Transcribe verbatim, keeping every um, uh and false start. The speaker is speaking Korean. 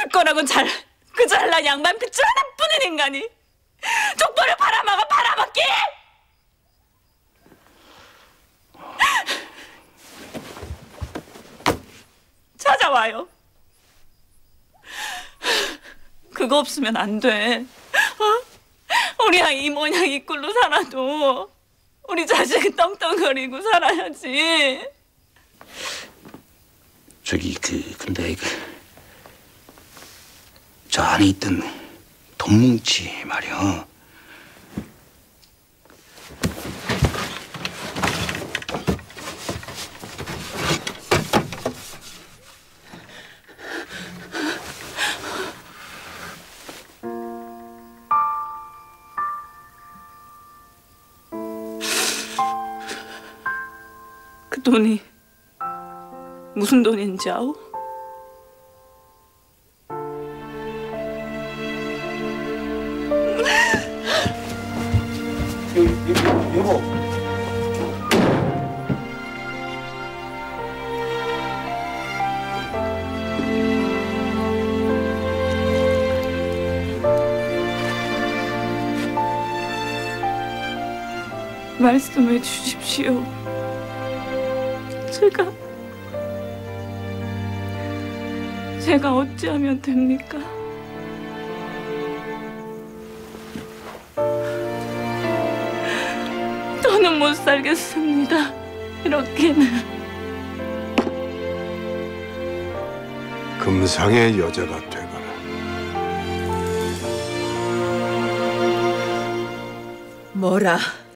줄 거라고 잘, 그 잘난 양반 핏줄 하나뿐인 인간이 족보를 팔아먹어 팔아먹기! 찾아와요. 그거 없으면 안 돼. 어? 우리 아이 이 모양 이 꼴로 살아도 우리 자식은 떵떵거리고 살아야지. 저기 그 근데 그 저 안에 있던 돈뭉치 말이야. 그 돈이 무슨 돈인지 아오? 여, 여, 여보. 말씀해 주십시오. 제가 제가 어찌하면 됩니까? 더는 못 살겠습니다. 이렇게는. 금상의 여자가 되거라. 뭐라?